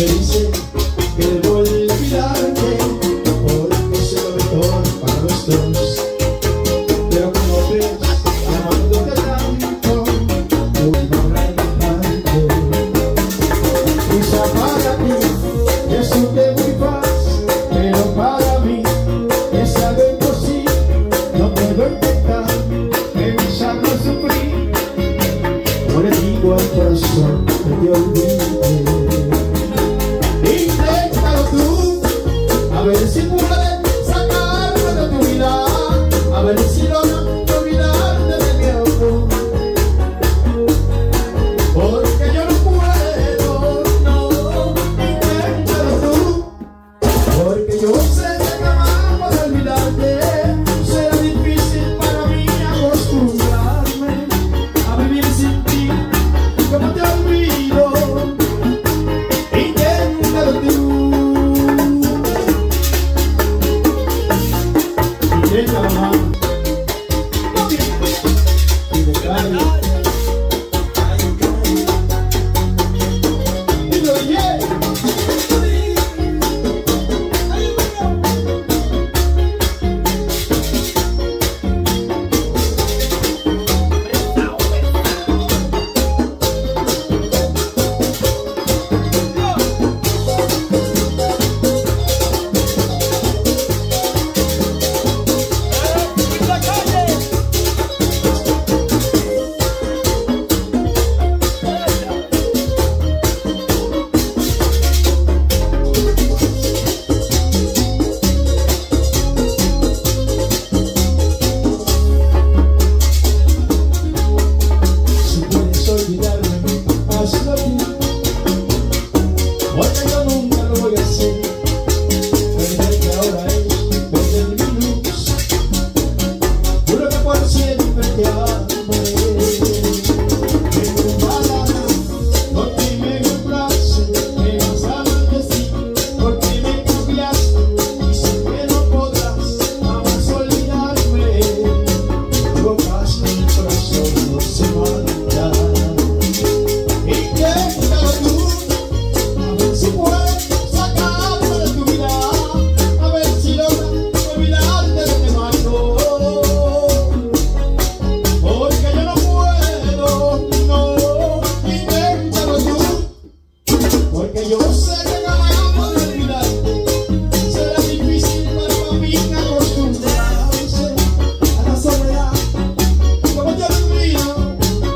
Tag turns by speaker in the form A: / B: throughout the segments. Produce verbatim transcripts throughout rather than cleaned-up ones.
A: me dice que debo olvidarte, porque se lo mejor para los dos. Pero como ves, amándote tanto, no iba a dejarte. Quizá para ti resulte muy fácil, pero para mí es algo imposible. No puedo intentar pensar no sufrir. No le digo al corazón que te olvide. Inténtalo tú, a ver si puedes sacarme de tu vida, a ver si logras olvidarte de mi amor. Porque yo no puedo, no, inténtalo tú, porque yo sé que jamás podré olvidarte. Será difícil para mí acostumbrarme a vivir sin ti. ¿Cómo te olvido? Inténtalo tú. Inténtalo, mamá. Y me cae. Y lo oye. Hazlo tú, porque yo nunca lo voy a hacer. Perder que ahora es perder mi luz. Juro que por siempre te amaré. En tu palabra, por ti me complace. Me vas a maldecir, porque me cambiaste. Y sé que no podrás jamás olvidarme. Provocaste mi corazón, no se manda. Inténtalo tú, a ver si puedes sacarme de tu vida, a ver si logras olvidarte de mi mano. Porque yo no puedo, no, inténtalo tú, porque yo sé que jamás podré olvidarte. Será difícil para mí acostumbrarse a la soledad. ¿Cómo te olvido?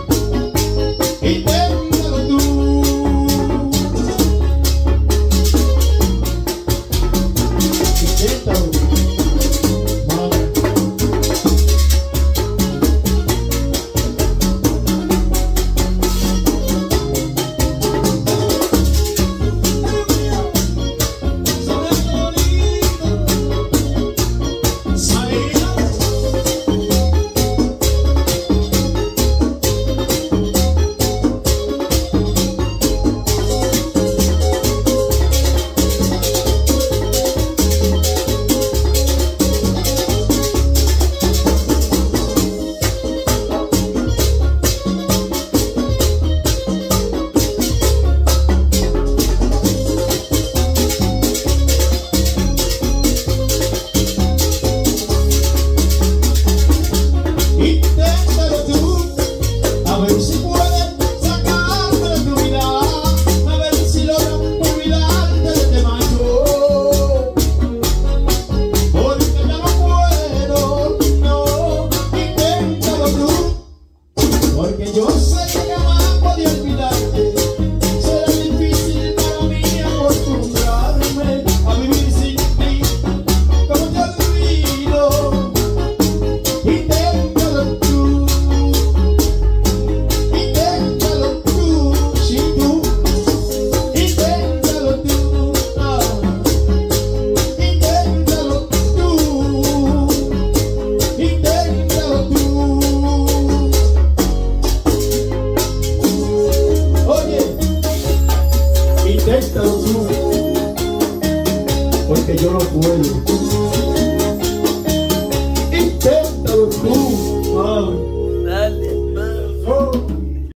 A: Inténtalo tú. Inténtalo, mamá. Inténtalo tú, a ver si puedes sacarme de tu vida, a ver si logras olvidarte de este macho. Porque ya no puedo, no, inténtalo tú, porque yo sé que jamás podía olvidarte. Será difícil para mí acostumbrarme a vivir sin ti. ¿Cómo te olvido? Inténtalo tú, inténtalo tú, si tú, inténtalo tú, ah, inténtalo tú, inténtalo tú. Oye, inténtalo tú, porque yo no puedo.